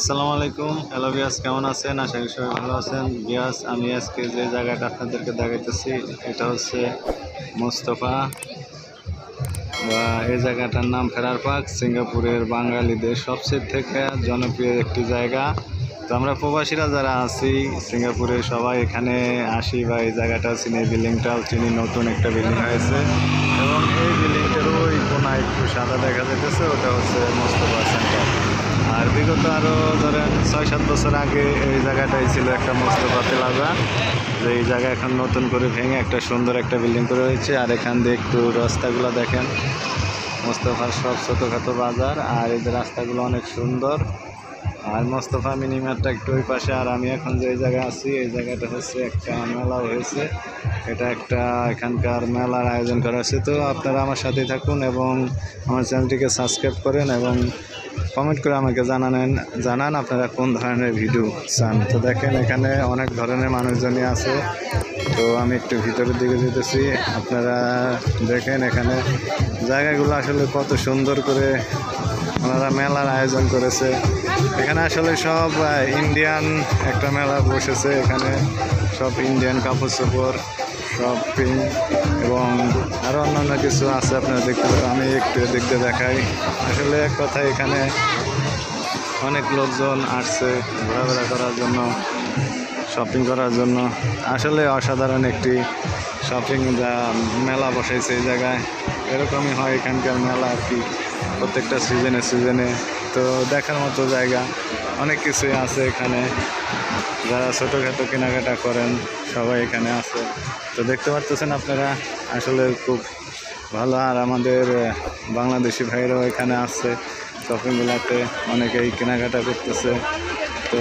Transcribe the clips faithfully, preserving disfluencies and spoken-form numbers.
আসসালামু আলাইকুম। Hello viewers, কেমন আছেন? আশা করি সবাই ভালো আছেন। ভিউয়ার্স, আমি আজকে যে জায়গাটা আপনাদেরকে দেখাইতেছি এটা হচ্ছে মোস্তফা বা এই জায়গাটার নাম ফেরার পার্ক। সিঙ্গাপুরের বাঙালিদের সবচেয়ে থেকে জনপ্রিয় একটি জায়গা। তো আমরা প্রবাসীরা যারা আছি সিঙ্গাপুরে সবাই এখানে আসি বা এই জায়গাটা চিনি, বিল্ডিংটাও চিনি। নতুন একটা বিল্ডিং হয়েছে এবং এই বিল্ডিংটার ওই কোনায় একটু সাদা দেখা যাইতেছে, ওটা হচ্ছে মোস্তফা সেন্টার। আর বিগত আরও ধরেন ছয় সাত বছর আগে এই জায়গাটাই ছিল একটা মোস্তফা প্লাজা, যে এই জায়গা এখন নতুন করে ভেঙে একটা সুন্দর একটা বিল্ডিং করে হয়েছে। আর এখান দিয়ে একটু রাস্তাগুলো দেখেন, মোস্তফার সব ছোটোখাটো বাজার, আর এই যে রাস্তাগুলো অনেক সুন্দর। আর মোস্তফা মিনিমারটা একটু ওই পাশে। আর আমি এখন যে জায়গায় আছি এই জায়গাটা হচ্ছে একটা মেলা হয়েছে, এটা একটা এখানকার মেলার আয়োজন করা হয়েছে। তো আপনারা আমার সাথে থাকুন এবং আমার চ্যানেলটিকে সাবস্ক্রাইব করেন এবং কমেন্ট করে আমাকে জানানেন জানান আপনারা কোন ধরনের ভিডিও চান। তো দেখেন এখানে অনেক ধরনের মানুষজনই আছে। তো আমি একটু ভিতরের দিকে যেতেছি, আপনারা দেখেন এখানে জায়গাগুলো আসলে কত সুন্দর করে ওনারা মেলার আয়োজন করেছে। এখানে আসলে সব ইন্ডিয়ান একটা মেলা বসেছে, এখানে সব ইন্ডিয়ান কাপড় চোপড় শপিং এবং আরও অন্যান্য কিছু আছে আপনারা দেখতে পাবেন। আমি একটু দেখতে দেখাই। আসলে এক কথা এখানে অনেক লোকজন আসছে ঘোরাফেরা করার জন্য, শপিং করার জন্য। আসলে অসাধারণ একটি শপিং যা মেলা বসাইছে এই জায়গায়। এরকমই হয় এখানকার মেলা আর কি, প্রত্যেকটা সিজনে সিজনে। তো দেখার মতো জায়গা অনেক কিছুই আছে এখানে, যারা ছোটোখাটো কেনাকাটা করেন সবাই এখানে আছে। তো দেখতে পারতেছেন আপনারা, আসলে খুব ভালো। আর আমাদের বাংলাদেশি ভাইরাও এখানে আছে শপিংগুলোতে, অনেকেই কেনাকাটা করতেছে। তো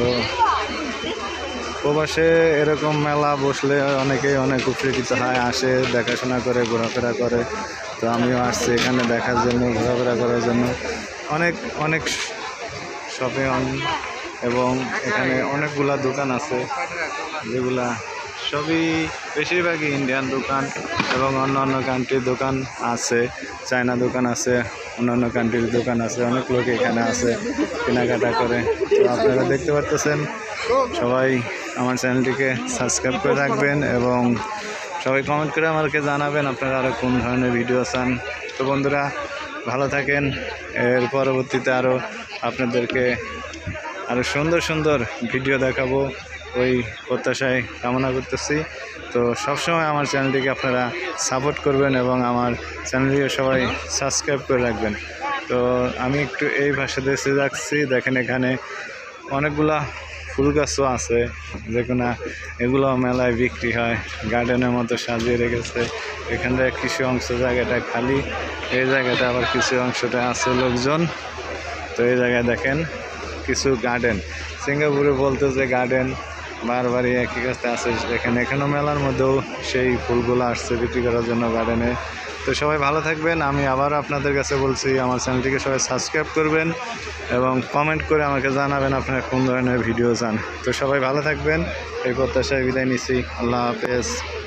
প্রবাসে এরকম মেলা বসলে অনেকেই অনেক উপকৃত হয়, আসে দেখাশোনা করে ঘোরাফেরা করে। তো আমিও আসছি এখানে দেখার জন্য, ঘোরাফেরা করার জন্য। অনেক অনেক শপিং এবং এখানে অনেকগুলা দোকান আছে, যেগুলা সবই বেশিরভাগই ইন্ডিয়ান দোকান এবং অন্য অন্য কান্ট্রির দোকান আছে, চায়না দোকান আছে, অন্যান্য কান্ট্রির দোকান আছে। অনেক লোক এখানে আছে কেনাকাটা করে। তো আপনারা দেখতে পারতেছেন, সবাই আমার চ্যানেলটিকে সাবস্ক্রাইব করে রাখবেন এবং সবাই কমেন্ট করে আমাকে জানাবেন আপনারা আরও কোন ধরনের ভিডিও চান। তো বন্ধুরা ভালো থাকেন, এর পরবর্তীতে আরও আপনাদেরকে আরও সুন্দর সুন্দর ভিডিও দেখাবো ওই প্রত্যাশায় কামনা করতেছি। তো সবসময় আমার চ্যানেলটিকে আপনারা সাপোর্ট করবেন এবং আমার চ্যানেলটিকে সবাই সাবস্ক্রাইব করে রাখবেন। তো আমি একটু এই ভাষা দেশে যাচ্ছি, দেখেন এখানে অনেকগুলা ফুল গাছও আছে, যেগুলো এগুলো মেলায় বিক্রি হয়, গার্ডেনের মতো সাজিয়ে রেখেছে। এখানটা কিছু অংশ জায়গাটা খালি, এই জায়গাটা আবার কিছু অংশটা আছে লোকজন। তো এই জায়গায় দেখেন কিছু গার্ডেন, সিঙ্গাপুরে বলতে যে গার্ডেন বারবারই একই কাছে আছে। এখানে এখানেও মেলার মধ্যেও সেই ফুলগুলো আসছে বিক্রি করার জন্য গার্ডেনে। তো সবাই ভালো থাকবেন। আমি আবার আপনাদের কাছে বলছি, আমার চ্যানেলটিকে সবাই সাবস্ক্রাইব করবেন এবং কমেন্ট করে আমাকে জানাবেন আপনারা কোন ধরনের ভিডিও চান। তো সবাই ভালো থাকবেন, এই প্রত্যাশায় বিদায় নিচ্ছি। আল্লাহ হাফেজ।